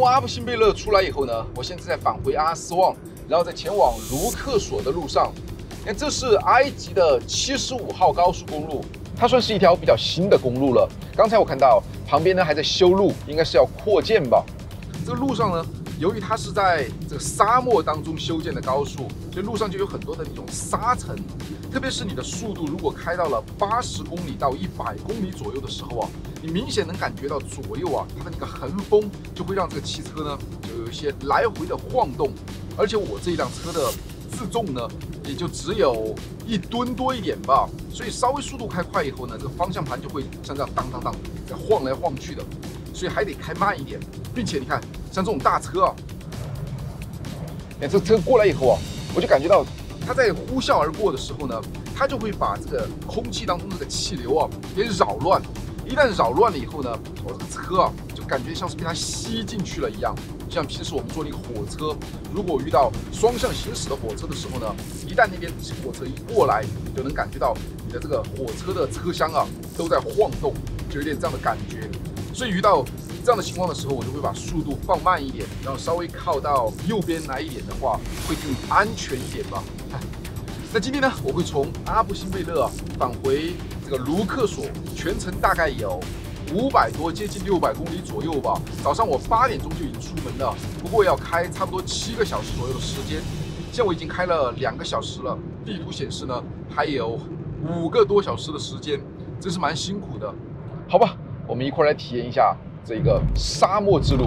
阿布辛贝勒出来以后呢，我现在在返回阿斯旺，然后再前往卢克索的路上。那这是埃及的75号高速公路，它算是一条比较新的公路了。刚才我看到旁边呢还在修路，应该是要扩建吧。这个路上呢，由于它是在这个沙漠当中修建的高速，所以路上就有很多的那种沙尘。特别是你的速度如果开到了80公里到100公里左右的时候啊，你明显能感觉到左右啊它的那个横风就会让这个汽车呢就有一些来回的晃动。而且我这一辆车的自重呢也就只有1吨多一点吧，所以稍微速度开快以后呢，这个方向盘就会像这样当当当在晃来晃去的，所以还得开慢一点。并且你看，像这种大车啊，这车过来以后啊，我就感觉到它在呼啸而过的时候呢，它就会把这个空气当中这个气流啊给扰乱。一旦扰乱了以后呢，我这个车啊就感觉像是被它吸进去了一样。像平时我们坐那个火车，如果遇到双向行驶的火车的时候呢，一旦那边火车一过来，你就能感觉到你的这个火车的车厢啊都在晃动，就有点这样的感觉。所以遇到这样的情况的时候，我就会把速度放慢一点，然后稍微靠到右边来一点的话，会更安全一点吧。那今天呢，我会从阿布辛贝勒啊返回这个卢克索，全程大概有500多，接近600公里左右吧。早上我8点钟就已经出门了，不过要开差不多7个小时左右的时间。现在我已经开了2个小时了，地图显示呢还有5个多小时的时间，真是蛮辛苦的。好吧，我们一块来体验一下这个沙漠之路。